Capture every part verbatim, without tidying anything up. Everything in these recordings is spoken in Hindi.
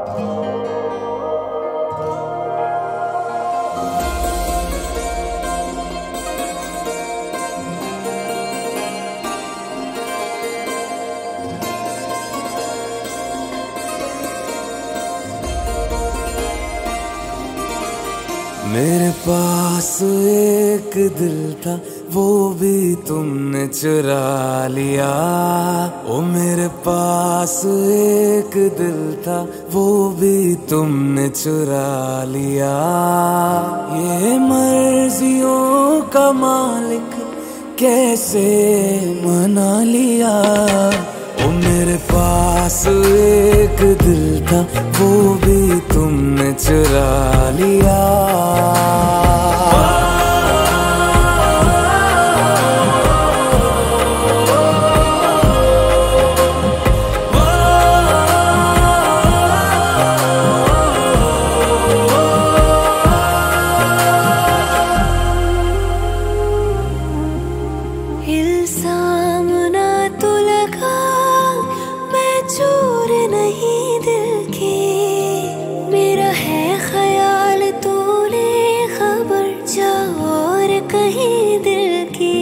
मेरे पास एक दिल था, वो भी तुमने चुरा लिया। ओ मेरे पास एक दिल था, वो भी तुमने चुरा लिया। ये मर्जियों का मालिक कैसे मना लिया। ओ मेरे पास एक दिल था, वो भी तुमने चुरा लिया। इल्जाम ना तो लगा, मैं चोर नहीं दिल की। मेरा है ख्याल तूने खबर जा और कहीं दिल की।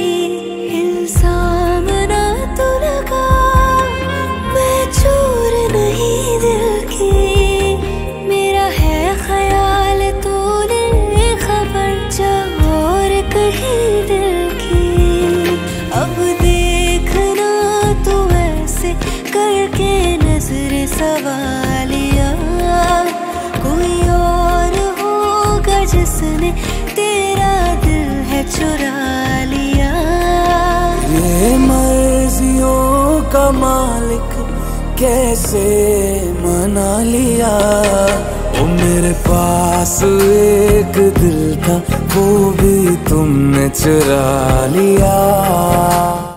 इल्जाम ना तो लगा, मैं चोर नहीं दिल की। मेरा है ख्याल तूने खबर जा और कहीं दिल की। अब देखना तू ऐसे करके नजर सवालिया, कोई और होगा जिसने तेरा दिल है चुरा लिया। ये मर्जियों का मालिक कैसे मना लिया। ओ मेरे पास एक दिल था, वो भी तुमने चुरा लिया।